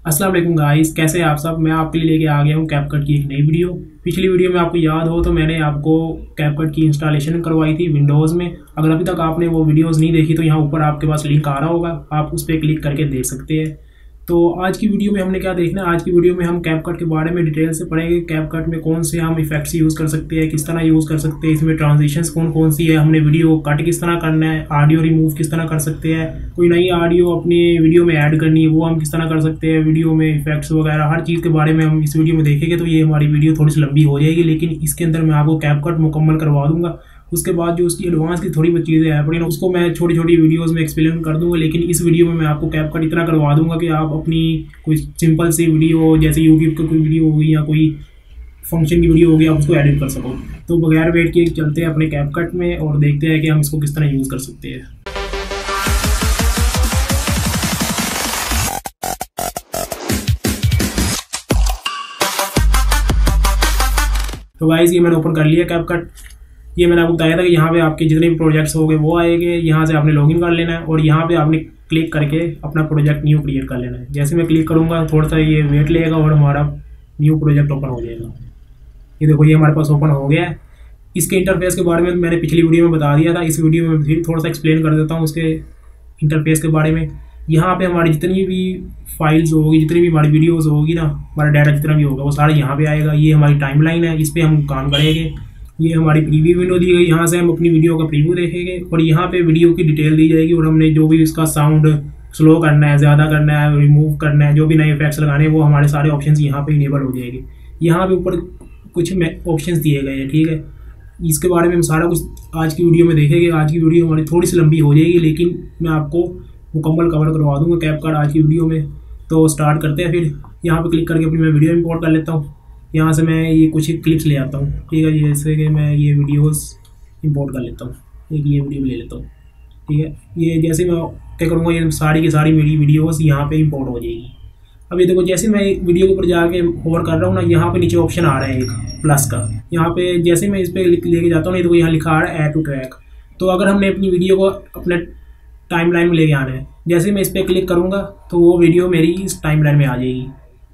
अस्सलाम वालेकुम गाइस, कैसे हैं आप सब। मैं आपके लिए लेके आ गया हूँ कैपकट की एक नई वीडियो। पिछली वीडियो में आपको याद हो तो मैंने आपको कैपकट की इंस्टॉलेशन करवाई थी विंडोज़ में। अगर अभी तक आपने वो वीडियोज़ नहीं देखी तो यहाँ ऊपर आपके पास लिंक आ रहा होगा, आप उस पर क्लिक करके देख सकते हैं। तो आज की वीडियो में हमने क्या देखना है, आज की वीडियो में हम कैपकट के बारे में डिटेल से पढ़ेंगे। कैपकट में कौन से हम इफेक्ट्स यूज़ कर सकते हैं, किस तरह यूज़ कर सकते हैं, इसमें ट्रांजिशंस कौन कौन सी है, हमने वीडियो कट किस तरह करना है, ऑडियो रिमूव किस तरह कर सकते हैं, कोई नई ऑडियो अपनी वीडियो में ऐड करनी है वो हम किस तरह कर सकते हैं, वीडियो में इफेक्ट्स वगैरह हर चीज़ के बारे में हम इस वीडियो में देखेंगे। तो ये हमारी वीडियो थोड़ी सी लंबी हो जाएगी, लेकिन इसके अंदर मैं आपको कैपकट मुकम्मल करवा दूंगा। उसके बाद जो उसकी एडवांस की थोड़ी बहुत चीज़ें हैं पड़ी ना, उसको मैं छोटी छोटी वीडियोस में एक्सप्लेन कर दूंगा। लेकिन इस वीडियो में मैं आपको कैपकट इतना करवा दूंगा कि आप अपनी कोई सिंपल सी वीडियो जैसे यूट्यूब की कोई वीडियो होगी या कोई फंक्शन की वीडियो होगी आप उसको एडिट कर सको। तो बगैर वेट किए चलते हैं अपने कैपकट में और देखते हैं कि हम इसको किस तरह यूज़ कर सकते हैं। तो गाइस ये मैंने ओपन कर लिया कैपकट। ये मैंने आपको बताया था कि यहाँ पे आपके जितने भी प्रोजेक्ट्स हो गए वो आएंगे, यहाँ से आपने लॉगिन कर लेना है और यहाँ पे आपने क्लिक करके अपना प्रोजेक्ट न्यू क्रिएट कर लेना है। जैसे मैं क्लिक करूँगा थोड़ा सा ये वेट लेगा और हमारा न्यू प्रोजेक्ट ओपन हो जाएगा। ये देखो ये हमारे पास ओपन हो गया है। इसके इंटरफेस के बारे में मैंने पिछली वीडियो में बता दिया था, इस वीडियो में फिर थोड़ा सा एक्सप्लेन कर देता हूँ उसके इंटरफेस के बारे में। यहाँ पे हमारी जितनी भी फाइल्स होगी, जितनी भी हमारी वीडियोस होगी ना, हमारा डाटा जितना भी होगा वो सारा यहाँ पे आएगा। ये हमारी टाइमलाइन है, इस पर हम काम करेंगे। ये हमारी प्रीव्यू विंडो दी गई, यहाँ से हम अपनी वीडियो का प्रीव्यू देखेंगे और यहाँ पे वीडियो की डिटेल दी जाएगी और हमने जो भी इसका साउंड स्लो करना है, ज़्यादा करना है, रिमूव करना है, जो भी नए इफेक्ट्स लगाने हैं वो हमारे सारे ऑप्शंस यहाँ पे इनेबल हो जाएंगे। यहाँ पे ऊपर कुछ ऑप्शंस दिए गए हैं, ठीक है। इसके बारे में हम सारा कुछ आज की वीडियो में देखेंगे। आज की वीडियो हमारी थोड़ी सी लंबी हो जाएगी, लेकिन मैं आपको मुकम्मल कवर करवा दूँगा कैपकट आज की वीडियो में। तो स्टार्ट करते हैं। फिर यहाँ पे क्लिक करके अपनी मैं वीडियो इंपोर्ट कर लेता हूँ। यहाँ से मैं ये कुछ क्लिप्स ले आता हूँ, ठीक है। जैसे कि मैं ये वीडियोस इंपोर्ट कर लेता हूँ, एक ये वीडियो ले लेता हूँ, ठीक है। ये जैसे मैं क्या करूँगा, ये सारी की सारी मेरी वीडियोस यहाँ पे इंपोर्ट हो जाएगी। अब ये देखो जैसे मैं वीडियो के ऊपर जाके होवर कर रहा हूँ ना, यहाँ पे नीचे ऑप्शन आ रहा है एक प्लस का। यहाँ पे जैसे मैं इस पर लेके जाता हूँ ना, तो यहाँ लिखा आ रहा है ऐड टू ट्रैक। तो अगर हमने अपनी वीडियो को अपने टाइमलाइन में लेके आना है, जैसे मैं इस पर क्लिक करूँगा तो वो वीडियो मेरी इस टाइमलाइन में आ जाएगी।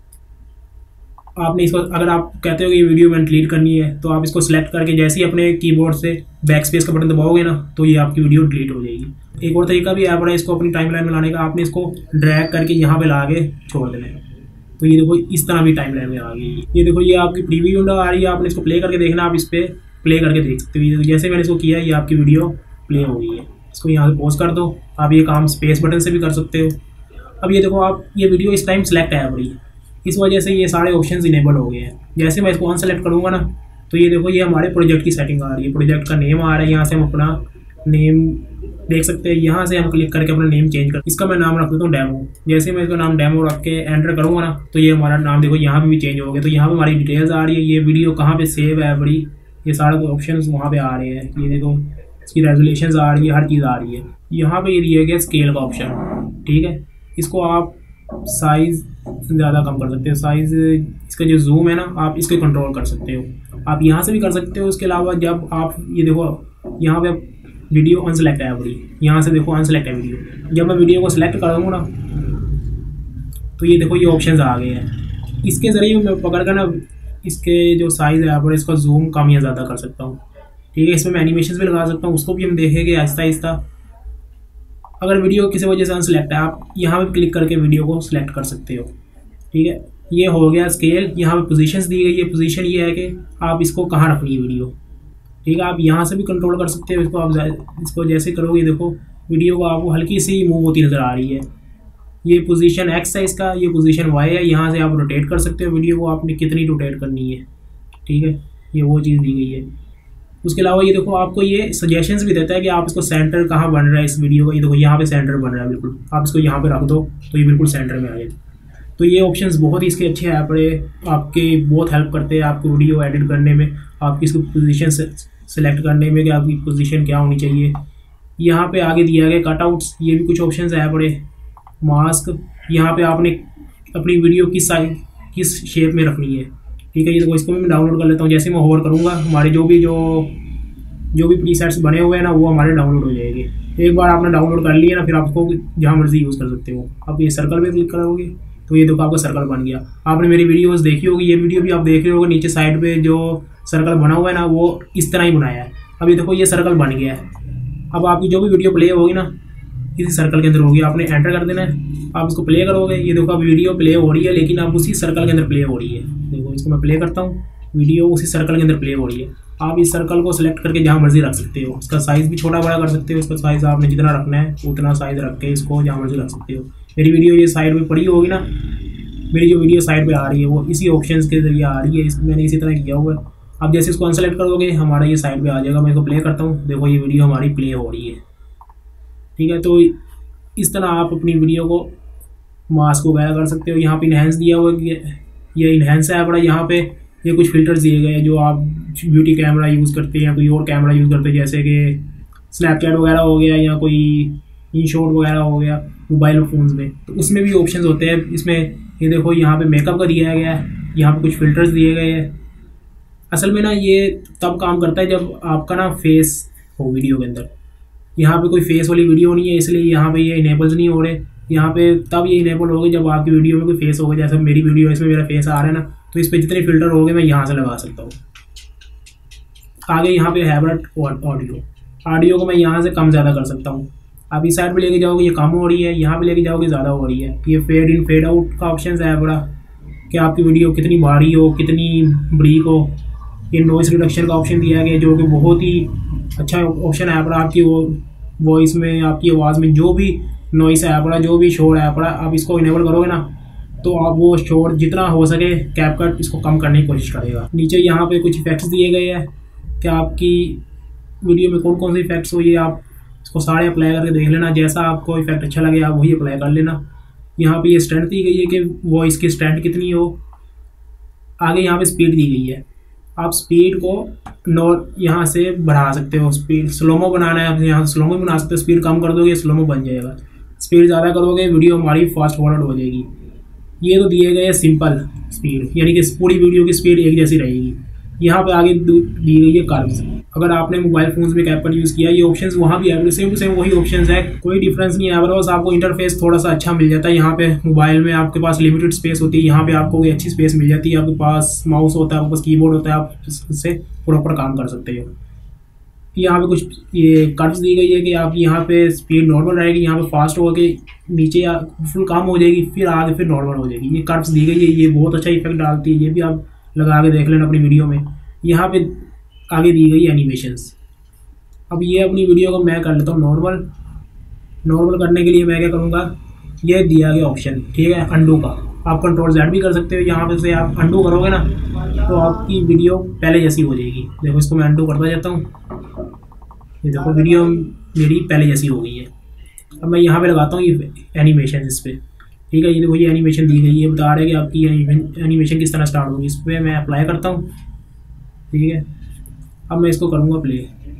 आपने इसको अगर आप कहते हो कि ये वीडियो मैंने डिलीट करनी है तो आप इसको सिलेक्ट करके जैसे ही अपने कीबोर्ड से बैक स्पेस का बटन दबाओगे ना तो ये आपकी वीडियो डिलीट हो जाएगी। एक और तरीका भी है बड़ा इसको अपनी टाइमलाइन में लाने का, आपने इसको ड्रैग करके यहाँ पे ला के छोड़ देना है। तो ये देखो इस तरह भी टाइमलाइन में आ गई। ये देखो ये आपकी प्रीव्यू विंडो आ रही है, आपने इसको प्ले करके देखना, आप इस पर प्ले करके देख सकते हो। जैसे मैंने इसको किया ये आपकी वीडियो प्ले हो गई है। इसको यहाँ से पॉज कर दो। आप ये काम स्पेस बटन से भी कर सकते हो। अब ये देखो आप ये वीडियो इस टाइम सेलेक्ट है बड़ी, इस वजह से ये सारे ऑप्शंस इनेबल हो गए हैं। जैसे मैं इसको अनसेलेक्ट करूँगा ना तो ये देखो ये हमारे प्रोजेक्ट की सेटिंग आ रही है, प्रोजेक्ट का नेम आ रहा है। यहाँ से हम अपना नेम देख सकते हैं। यहाँ से हम क्लिक करके अपना नेम चेंज कर, इसका मैं नाम रख देता हूँ डेमो। जैसे मैं इसका नाम डेमो रख के एंटर करूँगा ना तो ये हमारा नाम देखो यहाँ पे भी चेंज हो गया। तो यहाँ पे हमारी डिटेल्स आ रही है, ये वीडियो कहाँ पे सेव है बड़ी, ये सारे ऑप्शन वहाँ पे आ रहे हैं। ये देखो इसकी रेजोल्यूशन आ रही है, हर चीज़ आ रही है। यहाँ पे ये दिया गया स्केल का ऑप्शन, ठीक है। इसको आप साइज़ ज़्यादा कम कर सकते हो, साइज़ इसका जो जूम है ना आप इसको कंट्रोल कर सकते हो, आप यहाँ से भी कर सकते हो। उसके अलावा जब आप ये देखो यहाँ पे वीडियो अनसेलेक्ट है बड़ी, यहाँ से देखो अनसेलेक्ट है वीडियो। जब मैं वीडियो को सिलेक्ट करूँगा ना तो ये देखो ये ऑप्शंस आ गए हैं। इसके ज़रिए मैं पकड़ कर ना इसके जो साइज़ है पर इसका जूम कम या ज़्यादा कर सकता हूँ, ठीक है। इसमें मैं एनिमेशन भी लगा सकता हूँ, उसको भी हम देखेंगे आहिस्ता आहिस्ता। अगर वीडियो किसी वजह से अनसेलेक्ट है आप यहाँ पे क्लिक करके वीडियो को सिलेक्ट कर सकते हो, ठीक है। ये हो गया स्केल। यहाँ पे पोजीशंस दी गई है। पोजीशन ये है कि आप इसको कहाँ रखनी है वीडियो, ठीक है। आप यहाँ से भी कंट्रोल कर सकते हो इसको। आप इसको जैसे करोगे देखो वीडियो को आपको हल्की सी मूव होती नज़र आ रही है। ये पोजीशन एक्स है इसका, ये पोजीशन वाई है। यहाँ से आप रोटेट कर सकते हो वीडियो को, आपने कितनी रोटेट करनी है, ठीक है। ये वो चीज़ दी गई है। उसके अलावा ये देखो आपको ये सजेशंस भी देता है कि आप इसको सेंटर कहाँ बन रहा है इस वीडियो का। ये देखो यहाँ पे सेंटर बन रहा है बिल्कुल, आप इसको यहाँ पे रख दो तो ये बिल्कुल सेंटर में आ जाए। तो ये ऑप्शंस बहुत ही इसके अच्छे हैं, बड़े आपके बहुत हेल्प करते हैं आपको वीडियो एडिट करने में, आपकी इसको पोजीशन सेलेक्ट करने में कि आपकी पोजीशन क्या होनी चाहिए। यहाँ पे आगे दिया गया कटआउट्स, ये भी कुछ ऑप्शंस है बड़े। मास्क, यहाँ पे आपने अपनी वीडियो किस साइज किस शेप में रखनी है, ठीक है। ये देखो इसको मैं डाउनलोड कर लेता हूँ। जैसे मैं होवर करूँगा हमारे जो भी प्रीसेट्स बने हुए हैं ना वो हमारे डाउनलोड हो जाएंगे। एक बार आपने डाउनलोड कर लिया ना फिर आपको जहाँ मर्जी यूज़ कर सकते हो। आप ये सर्कल पे क्लिक करोगे तो ये देखो आपका सर्कल बन गया। आपने मेरी वीडियोस देखी होगी, ये वीडियो भी आप देख रहे होगे, नीचे साइड पे जो सर्कल बना हुआ है ना वो इस तरह ही बनाया है। अब ये देखो ये सर्कल बन गया है। अब आपकी जो भी वीडियो प्ले होगी ना इसी सर्कल के अंदर होगी, आपने एंटर कर देना है। आप इसको प्ले करोगे, ये देखो अब वीडियो प्ले हो रही है, लेकिन अब उसी सर्कल के अंदर प्ले हो रही है। देखो इसको मैं प्ले करता हूँ, वीडियो उसी सर्कल के अंदर प्ले हो रही है। आप इस सर्कल को सिलेक्ट करके जहाँ मर्जी रख सकते हो, इसका साइज़ भी छोटा बड़ा कर सकते हो। इसका साइज़ आपने जितना रखना है उतना साइज़ रख के इसको जहाँ मर्जी रख सकते हो। मेरी वीडियो ये साइड में पड़ी होगी ना, मेरी जो वीडियो साइड पे आ रही है वो इसी ऑप्शंस के जरिए आ रही है, मैंने इसी तरह किया हुआ है। अब जैसे इसको अनसेलेक्ट करोगे हमारा ये साइड पे आ जाएगा। मैं इसको प्ले करता हूँ, देखो ये वीडियो हमारी प्ले हो रही है, ठीक है। तो इस तरह आप अपनी वीडियो को मास्क वगैरह कर सकते हो। यहाँ पे इन्हेंस दिया हुआ है, ये इन्हेंस है बड़ा। यहाँ पे ये कुछ फिल्टर्स दिए गए हैं जो आप ब्यूटी कैमरा यूज़ करते हैं या कोई और कैमरा यूज़ करते हैं, जैसे कि स्नैपचैट वगैरह हो गया या कोई InShot वगैरह हो गया मोबाइल फ़ोन्स में, तो उसमें भी ऑप्शंस होते हैं। इसमें ये देखो यहाँ पे मेकअप का दिया गया है, यहाँ पे कुछ फिल्टर्स दिए गए हैं। असल में ना ये तब काम करता है जब आपका ना फेस हो वीडियो के अंदर। यहाँ पे कोई फेस वाली वीडियो नहीं है, इसलिए यहाँ पे ये इनेबल्स नहीं हो रहे। यहाँ पे तब ये इनेबल होगा जब आपकी वीडियो में कोई फेस होगा, जैसे मेरी वीडियो है इसमें मेरा फेस आ रहा है ना, तो इस पर जितने फिल्टर होंगे मैं यहाँ से लगा सकता हूँ। आगे यहाँ पे है ऑडियो को मैं यहाँ से कम ज़्यादा कर सकता हूँ। आप इस साइड पे लेके जाओगे ये कम हो रही है, यहाँ पे लेके जाओगे ज़्यादा हो रही है। ये फेड इन फेड आउट का ऑप्शन है बड़ा, कि आपकी वीडियो कितनी भारी हो कितनी ब्रीक हो। ये नॉइस रिडक्शन का ऑप्शन दिया गया जो कि बहुत ही अच्छा ऑप्शन है बड़ा। आपकी वो वॉइस में, आपकी आवाज़ में जो भी नॉइस है बड़ा, जो भी शोर है बड़ा, आप इसको इनेबल करोगे ना तो आप वो शोर जितना हो सके कैपकट इसको कम करने की कोशिश करेगा। नीचे यहाँ पे कुछ इफेक्ट्स दिए गए हैं कि आपकी वीडियो में कौन कौन से इफेक्ट्स हो, ये आप इसको सारे अप्लाई करके देख लेना। जैसा आपको इफेक्ट अच्छा लगे आप वही अप्लाई कर लेना। यहाँ पे ये स्ट्रेंथ दी गई है कि वॉइस की स्ट्रेंथ कितनी हो। आगे यहाँ पे स्पीड दी गई है, आप स्पीड को यहाँ से बढ़ा सकते हो। स्पीड स्लोमो बनाना है, आप यहाँ से स्लोमो बना सकते हो। स्पीड कम कर दोगे स्लोमो बन जाएगा, स्पीड ज़्यादा करोगे वीडियो हमारी फास्ट फॉरवर्ड हो जाएगी। ये तो दिए गए सिंपल स्पीड, यानी कि पूरी वीडियो की स्पीड एक जैसी रहेगी। यहाँ पे आगे दी गई है कर्व्स। अगर आपने मोबाइल फोन्स में कैपकट यूज़ किया, ये ऑप्शंस वहाँ भी है, सेम टू सेम वही ऑप्शंस है, कोई डिफरेंस नहीं है। बस आपको इंटरफेस थोड़ा सा अच्छा मिल जाता है। यहाँ पे मोबाइल में आपके पास लिमिटेड स्पेस होती है, यहाँ पे आपको अच्छी स्पेस मिल जाती है। आपके पास माउस होता है, आपके पास कीबोर्ड होता है, आप इससे प्रॉपर काम कर सकते हो। यहाँ पे कुछ ये कर्व्स दी गई है कि आप यहाँ पे स्पीड नॉर्मल रहेगी, यहाँ पे फास्ट हो के नीचे फुल काम हो जाएगी, फिर आगे फिर नॉर्मल हो जाएगी। ये कर्व्स दी गई है, ये बहुत अच्छा इफेक्ट डालती है। ये भी आप लगा के देख लेना अपनी वीडियो में। यहाँ पे आगे दी गई एनिमेशंस। अब ये अपनी वीडियो को मैं कर लेता हूँ नॉर्मल करने के लिए मैं क्या करूँगा, ये दिया गया ऑप्शन, ठीक है, अंडू का। आप Ctrl+Z भी कर सकते हो। यहाँ पे से आप अंडू करोगे ना तो आपकी वीडियो पहले जैसी हो जाएगी। देखो इसको मैं अंडू करता जाता हूँ, ये देखो वीडियो मेरी पहले जैसी हो गई है। अब मैं यहाँ पे लगाता हूँ ये एनिमेशन इस पर, ठीक है। ये देखो ये एनिमेशन दी गई है, बता रहे हैं कि आपकी एनिमेशन किस तरह स्टार्ट होगी। इस पर मैं अप्लाई करता हूँ, ठीक है। अब मैं इसको करूँगा प्ले।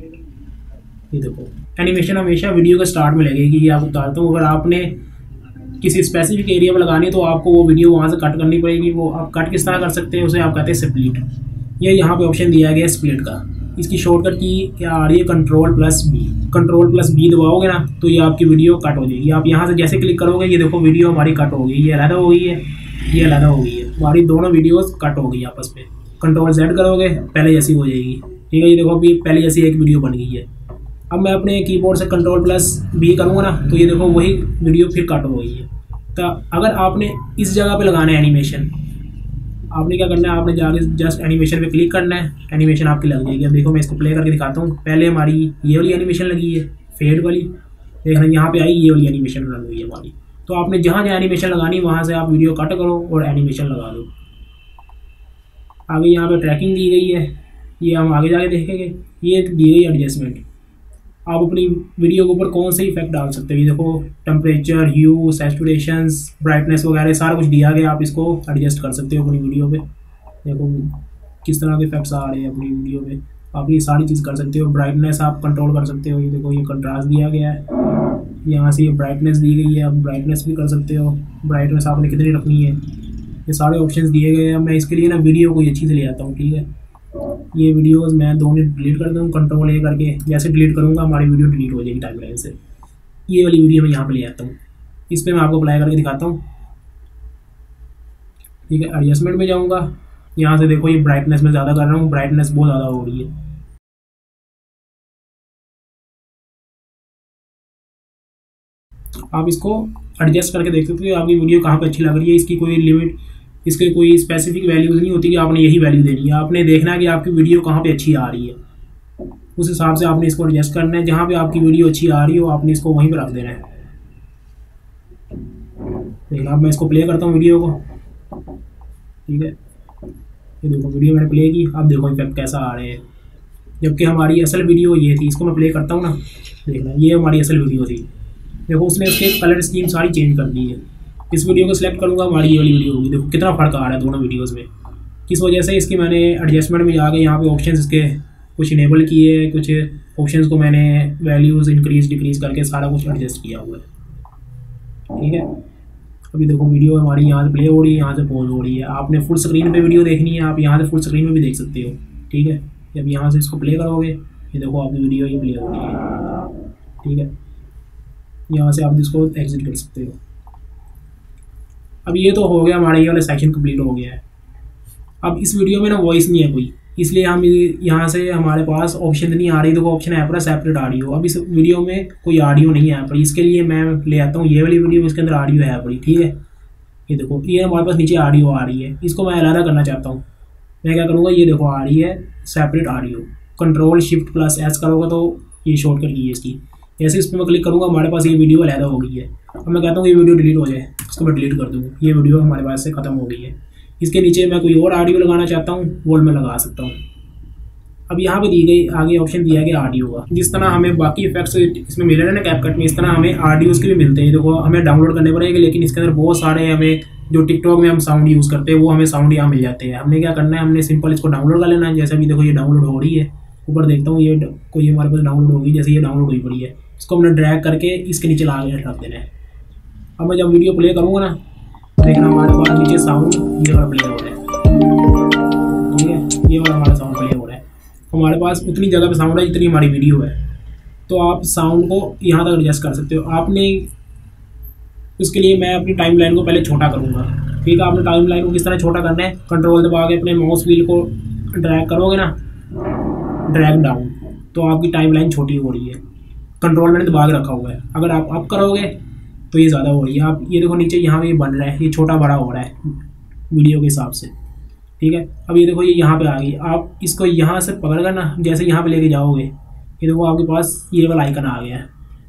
ये देखो एनिमेशन हमेशा वीडियो के स्टार्ट में लगेगी, ये आपको बताता हूँ। अगर आपने किसी स्पेसिफिक एरिया में लगानी है तो आपको वो वीडियो वहाँ से कट करनी पड़ेगी। वो आप कट किस तरह कर सकते हैं, उसे आप कहते हैं स्प्लिट। ये यहाँ पे ऑप्शन दिया गया है स्प्लिट का। इसकी शॉर्टकट की क्या आ रही है, Ctrl+B। Ctrl+B दबाओगे ना तो ये आपकी वीडियो कट हो जाएगी। आप यहाँ से जैसे क्लिक करोगे ये देखो वीडियो हमारी कट हो गई, ये अलग हो गई है, ये अलग हो गई है, हमारी दोनों वीडियोस कट हो गई आपस में। Ctrl+Z करोगे पहले जैसी हो जाएगी, ठीक है। ये देखो अभी पहले जैसी एक वीडियो बन गई है। अब मैं अपने कीबोर्ड से Ctrl+B करूँगा ना तो ये देखो वही वीडियो फिर कट हो गई है। तो अगर आपने इस जगह पे लगाना है एनिमेशन, आपने क्या करना है, आपने जाके जस्ट एनिमेशन पे क्लिक करना है, एनिमेशन आपकी लग जाएगी। अब देखो मैं इसको प्ले करके दिखाता हूँ। पहले हमारी ये वाली एनिमेशन लगी है फेड वाली, देखना यहाँ पे आई ये वाली एनिमेशन लग गई है हमारी। तो आपने जहाँ जहाँ एनिमेशन लगानी वहाँ से आप वीडियो कट करो और एनिमेशन लगा दो। आगे यहाँ पे ट्रैकिंग दी गई है, ये हम आगे जाके देखेंगे। ये दी गई एडजस्टमेंट, आप अपनी वीडियो के ऊपर कौन से इफेक्ट डाल सकते हो। ये देखो टेम्परेचर, ह्यू, सैचुरेशंस, ब्राइटनेस वगैरह सारा कुछ दिया गया। आप इसको एडजस्ट कर सकते हो अपनी वीडियो पे। देखो किस तरह के इफेक्ट्स आ रहे हैं अपनी वीडियो पे, आप ये सारी चीज़ कर सकते हो। ब्राइटनेस आप कंट्रोल कर सकते हो। ये देखो ये कंट्रास्ट दिया गया है, यहाँ से ये ब्राइटनेस दी गई है, आप ब्राइटनेस भी कर सकते हो। ब्राइटनेस आपने कितनी रखनी है, ये सारे ऑप्शंस दिए गए हैं। मैं इसके लिए ना वीडियो को अच्छी से ले आता हूँ, ठीक है। ये वीडियोस मैं 2 मिनट डिलीट कर दूँ Ctrl+A करके। जैसे डिलीट करूँगा हमारी वीडियो डिलीट हो जाएगी टाइमलाइन से। ये वाली वीडियो मैं यहाँ पे ले आता हूँ, इस पर मैं आपको अप्लाई करके दिखाता हूँ। ठीक है, एडजस्टमेंट में जाऊँगा, यहाँ से देखो ये ब्राइटनेस में ज़्यादा कर रहा हूँ, ब्राइटनेस बहुत ज़्यादा हो रही है। आप इसको एडजस्ट करके देख सकते हो आपकी वीडियो कहाँ पे अच्छी लग रही है। इसकी कोई लिमिट, इसके कोई स्पेसिफिक वैल्यूज़ नहीं होती कि आपने यही वैल्यू देनी है। आपने देखना है कि आपकी वीडियो कहाँ पे अच्छी आ रही है, उस हिसाब से आपने इसको एडजस्ट करना है। जहाँ पे आपकी वीडियो अच्छी आ रही हो आपने इसको वहीं पर रख देना है। लेकिन अब मैं इसको प्ले करता हूँ वीडियो को, ठीक है, ये देखो वीडियो मैंने प्ले की, अब देखो इफेक्ट कैसा आ रहे हैं, जबकि हमारी असल वीडियो ये थी। इसको मैं प्ले करता हूँ ना, देखना ये हमारी असल वीडियो थी। देखो उसने उसके कलर स्कीम सारी चेंज कर दी है। इस वीडियो को सिलेक्ट करूँगा, हमारी ये वाली वीडियो होगी। देखो कितना फ़र्क आ रहा है दोनों वीडियोज़ में। किस वजह से, इसकी मैंने एडजस्टमेंट में जाके यहाँ पे ऑप्शंस इसके कुछ इनेबल किए, कुछ ऑप्शंस को मैंने वैल्यूज़ इंक्रीज डिक्रीज करके सारा कुछ एडजस्ट किया हुआ है। ठीक है, अभी देखो वीडियो हमारी यहाँ से प्ले हो रही है, यहाँ से पॉज हो रही है। आपने फुल स्क्रीन पे वीडियो देखनी है, आप यहाँ से फुल स्क्रीन में भी देख सकते हो। ठीक है, जब यहाँ से इसको प्ले करोगे, ये देखो आपकी वीडियो ये प्ले हो रही है। ठीक है, यहाँ से आप इसको एग्जिट कर सकते हो। अब ये तो हो गया, हमारा ये वाला सेक्शन कंप्लीट हो गया है। अब इस वीडियो में ना वॉइस नहीं है कोई, इसलिए हम यहाँ से हमारे पास ऑप्शन नहीं आ रही। देखो ऑप्शन है पर सेपरेट ऑडियो। अब इस वीडियो में कोई ऑडियो नहीं है पर, इसके लिए मैं ले आता हूँ ये वाली वीडियो, इसके अंदर ऑडियो है पड़ी। ठीक है, ये देखो ये हमारे पास नीचे ऑडियो आ रही है, इसको मैं अलग करना चाहता हूँ। मैं क्या करूँगा, ये देखो आ रही है separate audio, control shift plus S करोगे तो ये शॉर्टकट की है इसकी। जैसे इस पर मैं क्लिक करूँगा, हमारे पास ये वीडियो अलग हो गई है। अब मैं कहता हूँ ये वीडियो डिलीट हो जाए, इसको मैं डिलीट कर दूँगा, ये वीडियो हमारे पास से ख़त्म हो गई है। इसके नीचे मैं कोई और ऑडियो लगाना चाहता हूँ, वो मैं लगा सकता हूँ। अब यहाँ पे दी गई आगे ऑप्शन दिया गया ऑडियो का। जिस तरह हमें बाकी इफेक्ट्स इसमें मिले ना कैपकट में, इस तरह हमें ऑडियोज़ के भी मिलते हैं। देखो हमें डाउनलोड करने पड़ेंगे, लेकिन इसके अंदर बहुत सारे हमें जो टिकटॉक में हम साउंड यूज़ करते हैं वो हमें साउंड यहाँ मिल जाते हैं। हमने क्या करना है, हमने सिंपल इसको डाउनलोड कर लेना है। जैसे अभी देखो ये डाउनलोड हो रही है, ऊपर देखता हूँ ये कोई हमारे पास डाउनलोड होगी, जैसे ये डाउनलोड हुई पड़ी है, इसको हमने ड्रैग करके इसके नीचे ला रख देना है। अब मैं जब वीडियो प्ले करूँगा ना, देखना हमारे पास नीचे साउंड ये वाला प्ले हो रहा है। ठीक है, ये वाला हमारा साउंड प्ले हो रहा है। हमारे पास उतनी जगह पे साउंड है जितनी हमारी वीडियो है, तो आप साउंड को यहाँ तक एडजस्ट कर सकते हो। आपने इसके लिए मैं अपनी टाइम लाइन को पहले छोटा करूँगा। ठीक है, आपने टाइम लाइन को किस तरह छोटा करना है, कंट्रोल दबा के अपने माउस व्हील को ड्रैग करोगे ना, ड्रैग डाउन, तो आपकी टाइम लाइन छोटी हो रही है। कंट्रोल मैंने दबा के रखा हुआ है। अगर आप अप करोगे तो ये ज़्यादा हो रही है। आप ये देखो नीचे यहाँ पे ये बन रहा है, ये छोटा बड़ा हो रहा है वीडियो के हिसाब से। ठीक है, अब ये देखो ये यहाँ पे आ गई। आप इसको यहाँ से पकड़ कर ना, जैसे यहाँ पे लेके जाओगे, ये देखो आपके पास ये वाला आइकन आ गया है।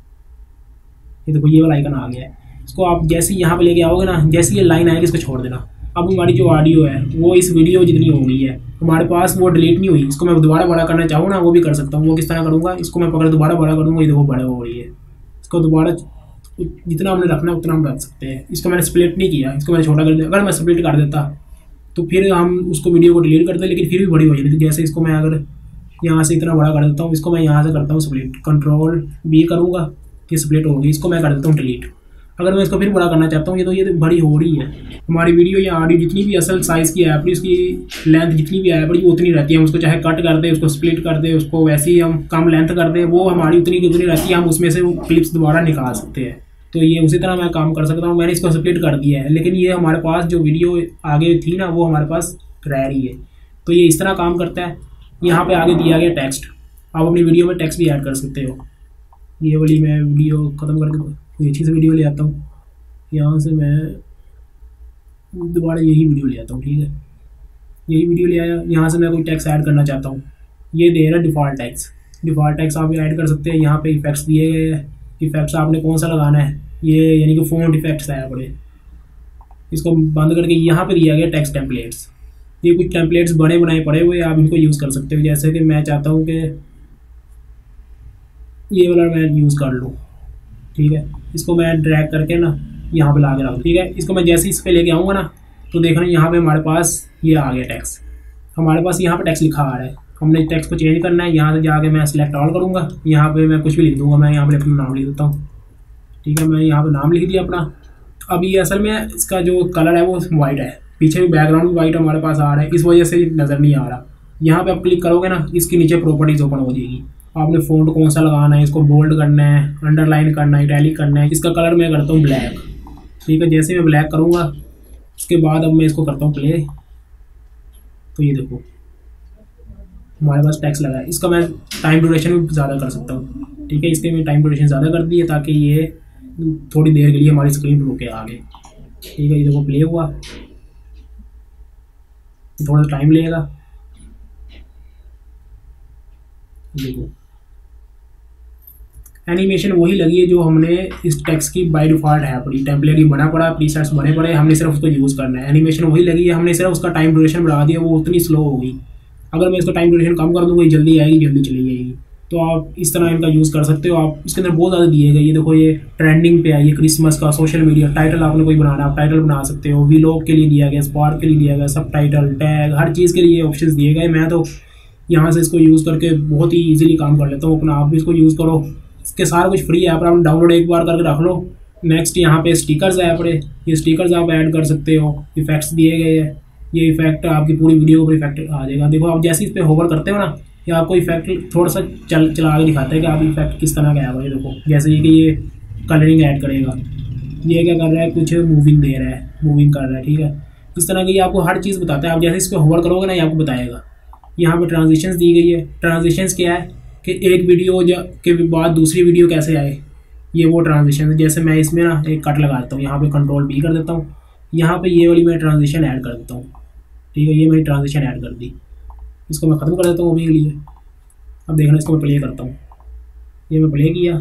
ये देखो ये वाला आइकन आ गया है। इसको आप जैसे यहाँ पे लेके आओगे ना, जैसे ये लाइन आएगी इसको छोड़ देना। अब हमारी जो ऑडियो है वो इस वीडियो जितनी हो गई है, हमारे पास वो डिलीट नहीं हुई। इसको मैं दोबारा बड़ा करना चाहूँ ना, वो भी कर सकता हूँ। वो किस तरह करूँगा, इसको मैं पकड़ दोबारा बड़ा करूँगा, ये देखो बड़ा हो रही है। इसको दोबारा जितना हमने रखना है उतना हम रख सकते हैं। इसको मैंने स्प्लिट नहीं किया, इसको मैंने छोटा कर दिया। अगर मैं स्प्लिट कर देता तो फिर हम उसको वीडियो को डिलीट करते, लेकिन फिर भी बड़ी हो जाती थी। जैसे इसको मैं अगर यहाँ से इतना बड़ा कर देता हूँ, इसको मैं यहाँ से करता हूँ स्प्लिट, कंट्रोल बी करूँगा, ये स्प्लिट होगी। इसको मैं कर देता हूँ डिलीट। अगर मैं इसको फिर बड़ा करना चाहता हूँ, ये तो बड़ी हो रही है हमारी वीडियो या ऑडियो। जितनी भी असल साइज़ की है अपनी, उसकी लेंथ जितनी भी है बड़ी वो उतनी रहती है। हम उसको चाहे कट कर दे, उसको स्प्लिट कर दे, उसको वैसे ही हम कम लेंथ कर दें, वो हमारी उतनी की उतनी रहती है। हम उसमें से वो क्लिप्स दोबारा निकाल सकते हैं। तो ये उसी तरह मैं काम कर सकता हूँ। मैंने इसको स्प्लिट कर दिया है, लेकिन ये हमारे पास जो वीडियो आगे थी ना, वो हमारे पास रह रही है। तो ये इस तरह काम करता है। यहाँ पे आगे दिया गया टेक्स्ट, आप अपनी वीडियो में टेक्स्ट भी ऐड कर सकते हो। ये वाली मैं वीडियो ख़त्म करके कोई अच्छी सी वीडियो ले आता हूँ। यहाँ से मैं दोबारा यही वीडियो ले आता हूँ। ठीक है, यही वीडियो ले आया। यहाँ से मैं कोई टेक्स्ट ऐड करना चाहता हूँ, ये दे रहा है डिफ़ॉल्ट टेक्स्ट। डिफ़ॉल्ट टेक्स्ट आप ऐड कर सकते हैं। यहाँ पे इफेक्ट्स दिए गए हैं, इफेक्ट्स आपने कौन सा लगाना है, ये यानी कि फ़ॉन्ट इफेक्ट्स है बड़े। इसको बंद करके यहाँ पे दिया गया टेक्स्ट टेम्पलेट्स। ये कुछ टेम्पलेट्स बने बनाए पड़े हुए, आप इनको यूज़ कर सकते हो। जैसे कि मैं चाहता हूँ कि ये वाला मैं यूज़ कर लूँ। ठीक है, इसको मैं ड्रैग करके ना यहाँ पे ला के रख दूँ। ठीक है, इसको मैं जैसे इस पर लेके आऊँगा ना, तो देखना यहाँ पे हमारे पास ये आ गया टेक्स्ट। हमारे पास यहाँ पे टेक्स्ट लिखा आ रहा है। हमने टेक्स्ट को चेंज करना है। यहाँ से जाके मैं सिलेक्ट ऑल करूँगा, यहाँ पे मैं कुछ भी लिख दूँगा। मैं यहाँ पे अपना नाम लिख देता हूँ। ठीक है, मैं यहाँ पे नाम लिख दिया अपना। अब ये असल में इसका जो कलर है वो वाइट है, पीछे भी बैकग्राउंड भी वाइट हमारे पास आ रहा है, इस वजह से नज़र नहीं आ रहा। यहाँ पे आप क्लिक करोगे ना, इसके नीचे प्रॉपर्टीज़ ओपन हो जाएगी। आपने फ़ॉन्ट कौन सा लगाना है, इसको बोल्ड करना है, अंडरलाइन करना है, इटैलिक करना है। इसका कलर मैं करता हूँ ब्लैक। ठीक है, जैसे मैं ब्लैक करूँगा उसके बाद अब मैं इसको करता हूँ प्ले। तो ये देखो हमारे पास टेक्स्ट लगा है। इसका मैं टाइम ड्यूरेशन भी ज़्यादा कर सकता हूँ, ठीक है। इसके मैं टाइम ड्यूरेशन ज़्यादा कर दी है ताकि ये थोड़ी देर के लिए हमारी स्क्रीन पर रुके आगे, ठीक है। ये देखो प्ले हुआ, थोड़ा टाइम लेगा। देखो एनिमेशन वही लगी है जो हमने इस टेक्स्ट की बाय डिफॉल्ट है पड़ी, टेम्पलेट ही बना पड़ा, प्रीसेट्स बने पड़े, हमने सिर्फ उसको यूज़ करना है। एनिमेशन वही लगी है, हमने सिर्फ उसका टाइम ड्यूरेशन बढ़ा दिया, वो उतनी स्लो होगी। अगर मैं इसका टाइम ड्यूरेशन कम कर दूँगा ये जल्दी आएगी, जल्दी चली जाएगी। तो आप इस तरह इनका यूज़ कर सकते हो। आप इसके अंदर बहुत ज़्यादा दिए गए, ये देखो ये ट्रेंडिंग पे है, ये क्रिसमस का, सोशल मीडिया, टाइटल आपने कोई बनाना है आप टाइटल बना सकते हो, वीलॉग के लिए दिया गया, स्पार्क के लिए दिया गया, सब टाइटल, टैग, हर चीज़ के लिए ऑप्शन दिए गए। मैं तो यहाँ से इसको यूज़ करके बहुत ही ईजिली काम कर लेता हूँ अपना। आप भी इसको यूज़ करो, इसके सारा कुछ फ्री है, पर आप डाउनलोड एक बार करके रख लो। नेक्स्ट यहाँ पे स्टिकर्स है अपने, ये स्टिकर्स आप ऐड कर सकते हो, इफेक्ट्स दिए गए हैं। ये इफेक्ट आपकी पूरी वीडियो पर इफेक्ट आ जाएगा। देखो आप जैसे इस पर होवर करते हो ना, ये आपको इफेक्ट थोड़ा सा चला के दिखाता है कि आप इफेक्ट किस तरह का है। ये देखो जैसे कि ये कलरिंग ऐड करेगा, ये क्या कर रहा है, कुछ मूविंग दे रहा है, मूविंग कर रहा है, ठीक है। इस तरह की ये आपको हर चीज़ बताता है। आप जैसे इस पर होवर करोगे ना, ये आपको बताएगा। यहाँ पे ट्रांजिशंस दी गई है। ट्रांजिशंस क्या है कि एक वीडियो के बाद दूसरी वीडियो कैसे आए, ये वो ट्रांजिशन है। जैसे मैं इसमें ना एक कट लगाता हूँ, यहाँ पे कंट्रोल B कर देता हूँ, यहाँ पे ये वाली मैं ट्रांजिशन ऐड कर देता हूँ, ठीक है। ये मेरी ट्रांजिशन ऐड कर दी, इसको मैं ख़त्म कर देता हूँ अभी के लिए। अब देखना, इसको मैं प्ले करता हूँ, ये मैं प्ले किया,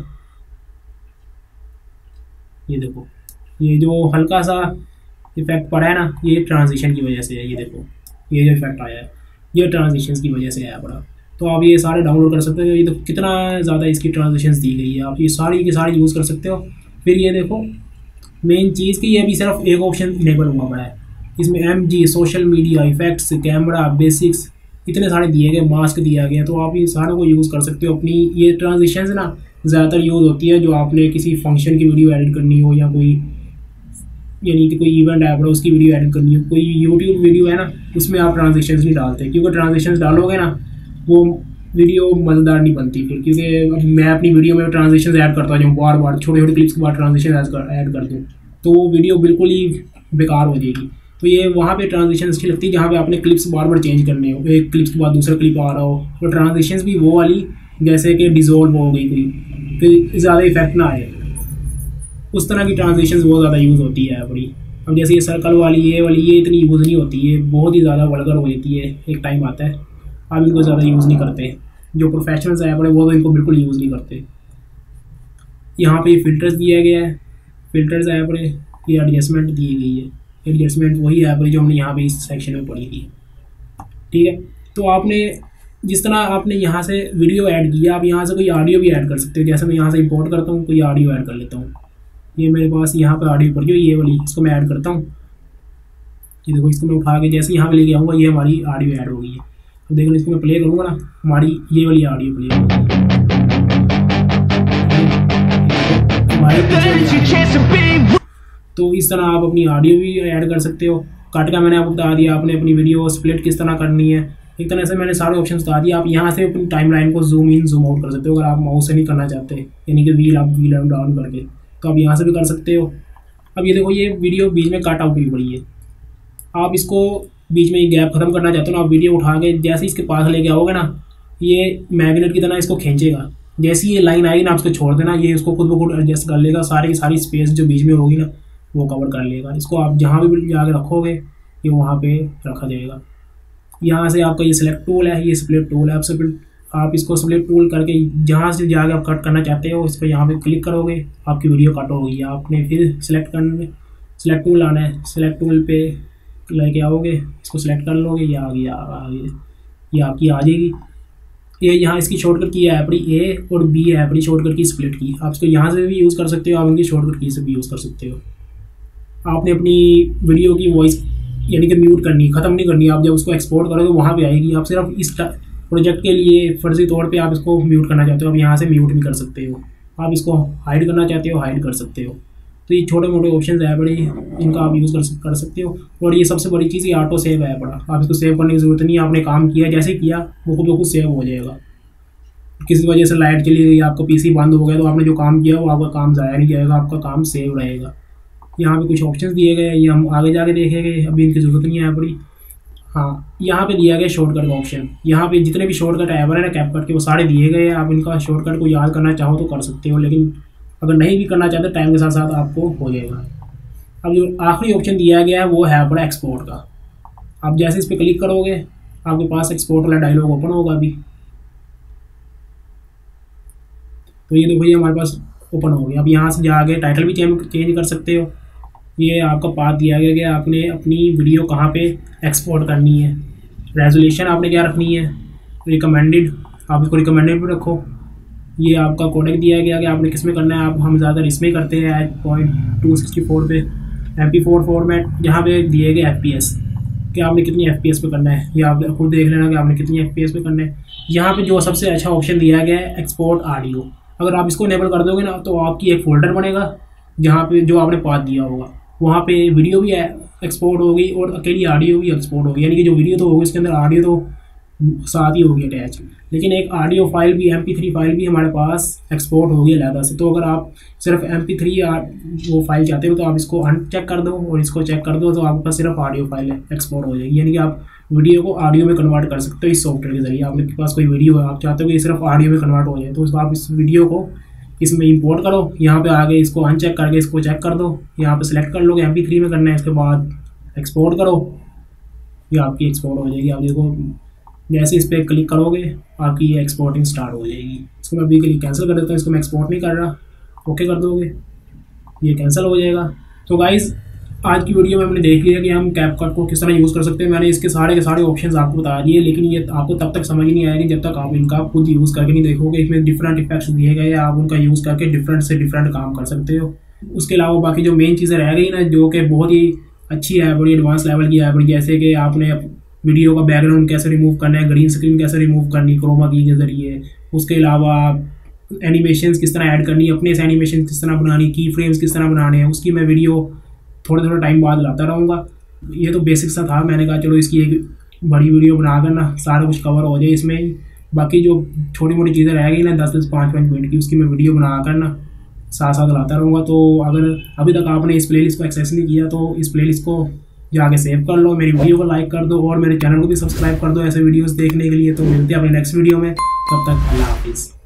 ये देखो ये जो हल्का सा इफेक्ट पड़ा है ना, ये ट्रांजिशन की वजह से है। ये देखो ये जो इफेक्ट आया है, ये ट्रांजिशंस की वजह से आया पड़ा। तो आप ये सारे डाउनलोड कर सकते हो। ये तो कितना ज़्यादा इसकी ट्रांजिशंस दी गई है, आप ये सारी की सारी यूज़ कर सकते हो। फिर ये देखो मेन चीज़ कि ये अभी सिर्फ एक ऑप्शन इनेबल हुआ पड़ा है, इसमें MG, social media, effects, camera, basics, इतने सारे दिए गए, मास्क दिया गया। तो आप ये सारों को यूज़ कर सकते हो अपनी। ये ट्रांजिशंस ना ज़्यादातर यूज़ होती है जो आपने किसी फंक्शन की वीडियो एडिट करनी हो, या कोई यानी कि कोई इवेंट ऐप है उसकी वीडियो एडिट करनी हो, कोई यूट्यूब वीडियो है ना, उसमें आप ट्रांजिशंस नहीं डालते, क्योंकि ट्रांजिशंस डालोगे ना वो वीडियो मज़ेदार नहीं बनती फिर। क्योंकि मैं अपनी वीडियो में ट्रांजिशंस ऐड करता हूँ, बार बार छोटे छोटे क्लिप्स के बाद ट्रांजिशन ऐड कर दूँ, तो वो वीडियो बिल्कुल ही बेकार हो जाएगी। तो ये वहाँ पे ट्रांजिशन अच्छी लगती है जहाँ पे आपने क्लिप्स बार बार चेंज करने हो, एक क्लिप्स के बाद दूसरा क्लिप आ रहा हो। और ट्रांजिशंस भी वो वाली जैसे कि डिज़ोल्व हो गई कोई, फिर ज़्यादा इफेक्ट ना आए, उस तरह की ट्रांजिशंस बहुत ज़्यादा यूज़ होती है अपनी। अब जैसे ये सर्कल वाली ये इतनी यूज़ नहीं होती है, बहुत ही ज़्यादा वल्गर हो जाती है, एक टाइम आता है आप इनको ज़्यादा यूज़ नहीं करते। जो प्रोफेशनल्स है बड़े वो तो इनको बिल्कुल यूज़ नहीं करते। यहाँ पे फिल्टर्स दिया गया है, फिल्टर्स ऐप ने ये एडजस्टमेंट दी गई है, एडजस्टमेंट वही ऐप है जो हमने यहाँ पे इस सेक्शन में पढ़ी थी, ठीक है। तो आपने जिस तरह आपने यहाँ से वीडियो ऐड किया, आप यहाँ से कोई ऑडियो भी ऐड कर सकते हो। जैसे मैं यहाँ से इंपोर्ट करता हूँ, कोई ऑडियो ऐड कर लेता हूँ। ये मेरे पास यहाँ पे ऑडियो पड़ी हुई ये वाली, इसको मैं ऐड करता हूँ। ये देखो इसको मैं उठा के जैसे यहाँ पे लेके आऊँगा, ये हमारी ऑडियो ऐड हो गई है। अब देखो इसको मैं प्ले करूँगा ना, हमारी ये वाली ऑडियो प्ले होगी। तो इस तरह आप अपनी ऑडियो भी ऐड कर सकते हो। कट का मैंने आपको बता दिया, आपने अपनी वीडियो स्प्लिट किस तरह करनी है, एक तरह से मैंने सारे ऑप्शन बता दिए। आप यहाँ से अपनी टाइमलाइन को जूम इन जूम आउट कर सकते हो। अगर आप माउस से नहीं करना चाहते, यानी कि व्हील अप डाउन करके, तो आप यहाँ से भी कर सकते हो। अब ये देखो ये वीडियो बीच में कट आउट हुई पड़ी है, आप इसको बीच में ये गैप खत्म करना चाहते हो ना, आप वीडियो उठा के जैसे इसके पास लेके आओगे ना, ये मैग्नेट की तरह इसको खींचेगा। जैसी ये लाइन आएगी ना, उसको छोड़ देना, ये इसको खुद ब खुद एडजस्ट कर लेगा। सारी की सारी स्पेस जो बीच में होगी ना वो कवर कर लेगा। इसको आप जहाँ भी जाके रखोगे ये वहाँ पे रखा जाएगा। यहाँ से आपका ये सिलेक्ट टूल है, ये स्प्लिट टूल है। आप इसको स्प्लिट टूल करके जहाँ से जाके आप कट करना चाहते हो इस पर यहाँ पे क्लिक करोगे, आपकी वीडियो कट होगी। आपने फिर सिलेक्ट टूल आना है, सिलेक्ट टूल पे लेके आओगे, इसको सिलेक्ट कर लोगे, ये आ गया, ये आपकी आ जाएगी। ये यहाँ इसकी शॉर्टकट की है अपनी A और B है अपनी शॉर्टकट की स्प्लिट की। आप इसको यहाँ से भी यूज़ कर सकते हो, आप इनकी शॉर्टकट की से भी यूज़ कर सकते हो। आपने अपनी वीडियो की वॉइस यानी कि म्यूट करनी, ख़त्म नहीं करनी। आप जब उसको एक्सपोर्ट करोगे वहाँ पे आएगी। आप सिर्फ इस प्रोजेक्ट के लिए फर्जी तौर पे आप इसको म्यूट करना चाहते हो, आप यहाँ से म्यूट भी कर सकते हो। आप इसको हाइड करना चाहते हो, हाइड कर सकते हो। तो ये छोटे मोटे ऑप्शन है बड़े, इनका आप यूज़ कर सकते हो। और ये सबसे बड़ी चीज़ ये ऑटो सेव है बड़ा, आप इसको सेव करने की ज़रूरत नहीं है। आपने काम किया, जैसे किया वो खुद ब खुद सेव हो जाएगा। किसी वजह से लाइट चली गई, आपका PC बंद हो गया, तो आपने जो काम किया वो आपका काम ज़ाया नहीं जाएगा, आपका काम सेव रहेगा। यहाँ पे कुछ ऑप्शंस दिए गए, ये हम आगे जाके देखेंगे, अभी इनकी ज़रूरत नहीं है बड़ी। हाँ, यहाँ पे दिया गया शॉर्टकट का ऑप्शन। यहाँ पे जितने भी शॉर्टकट ऐप है ना कैपकट के, वो सारे दिए गए हैं। आप इनका शॉर्टकट को याद करना चाहो तो कर सकते हो, लेकिन अगर नहीं भी करना चाहते टाइम के साथ साथ आपको हो जाएगा। अब जो आखिरी ऑप्शन दिया गया है वो है अपना एक्सपोर्ट का। आप जैसे इस पर क्लिक करोगे आपके पास एक्सपोर्ट वाला डायलॉग ओपन होगा अभी। तो ये देखो, ये हमारे पास ओपन हो गया। अब यहाँ से जाके टाइटल भी चेंज कर सकते हो। ये आपका पाथ दिया गया कि आपने अपनी वीडियो कहाँ पे एक्सपोर्ट करनी है। रेजोल्यूशन आपने क्या रखनी है, रिकमेंडेड, आप इसको रिकमेंडेड भी रखो। ये आपका कोडेक दिया गया कि आपने किस में करना है। आप हम ज़्यादा इसमें करते हैं 8.264 पे। MP4 फॉर्मेट, यहाँ पे दिए गए FPS कि आपने कितनी FPS पे करना है। ये आप खुद देख लेना कि आपने कितनी FPS पे करना है। यहाँ पे जो सबसे अच्छा ऑप्शन दिया गया है एक्सपोर्ट ऑडियो, अगर आप इसको इनेबल कर दोगे ना तो आपकी एक फ़ोल्डर बनेगा जहाँ पे जो आपने पाथ दिया होगा वहाँ पे वीडियो भी एक्सपोर्ट होगी और अकेली ऑडियो भी एक्सपोर्ट होगी। यानी कि जो वीडियो तो होगी उसके अंदर ऑडियो तो साथ ही होगी अटैच, लेकिन एक ऑडियो फाइल भी MP3 फाइल भी हमारे पास एक्सपोर्ट होगी अलग से। तो अगर आप सिर्फ MP3 वो फाइल चाहते हो तो आप इसको अनचेक कर दो और इसको चेक कर दो, तो आपके पास सिर्फ ऑडियो फाइल एक्सपोर्ट हो जाएगी। यानी कि आप वीडियो को ऑडियो में कन्वर्ट कर सकते हो इस सॉफ्टवेयर के जरिए। आपके पास कोई वीडियो है, आप चाहते हो कि सिर्फ ऑडियो में कन्वर्ट हो जाए, तो आप इस वीडियो को इसमें इंपोर्ट करो, यहाँ पे आगे इसको अनचेक करके इसको चेक कर दो, यहाँ पे सिलेक्ट कर लो कि MP3 में करना है, इसके बाद एक्सपोर्ट करो, ये आपकी एक्सपोर्ट हो जाएगी। आप देखो जैसे इस पर क्लिक करोगे आपकी ये एक्सपोर्टिंग स्टार्ट हो जाएगी। इसको मैं अभी के लिए कैंसिल कर देता हूँ, इसको मैं एक्सपोर्ट नहीं कर रहा, ओके कर दोगे ये कैंसिल हो जाएगा। तो गाइज़ आज की वीडियो में हमने देख लिया कि हम कैपकट को किस तरह यूज़ कर सकते हैं। मैंने इसके सारे के सारे ऑप्शंस आपको बता दिए, लेकिन ये आपको तब तक समझ नहीं आएगी जब तक आप इनका खुद यूज़ करके नहीं देखोगे। इसमें डिफरेंट इफेक्ट्स दिए गए हैं, आप उनका यूज़ करके डिफरेंट से डिफरेंट काम कर सकते हो। उसके अलावा बाकी जो मेन चीज़ें रह गई ना, जो कि बहुत ही अच्छी है, बड़ी एडवांस लेवल की है, जैसे कि आपने वीडियो का बैकग्राउंड कैसे रिमूव करना है, ग्रीन स्क्रीन कैसे रिमूव करनी क्रोमा की के ज़रिए। उसके अलावा एनिमेशन किस तरह ऐड करनी है, अपने से एनिमेशन किस तरह बनानी, की फ्रेम्स किस तरह बनाने हैं, उसकी मैं वीडियो थोड़ा टाइम बाद लाता रहूँगा। ये तो बेसिक सा था, मैंने कहा चलो इसकी एक बड़ी वीडियो बना कर ना सारा कुछ कवर हो जाए इसमें ही। बाकी जो छोटी मोटी चीज़ें रह गई ना 10-10 5-5 मिनट की, उसकी मैं वीडियो बना कर ना साथ साथ लाता रहूँगा। तो अगर अभी तक आपने इस प्लेलिस्ट को एक्सेस नहीं किया तो इस प्लेलिस्ट को जाके सेव कर लो, मेरी वीडियो को लाइक कर दो और मेरे चैनल को भी सब्सक्राइब कर दो ऐसे वीडियोस देखने के लिए। तो मिलते हैं अपने नेक्स्ट वीडियो में, तब तक अल्लाह हाफिज़।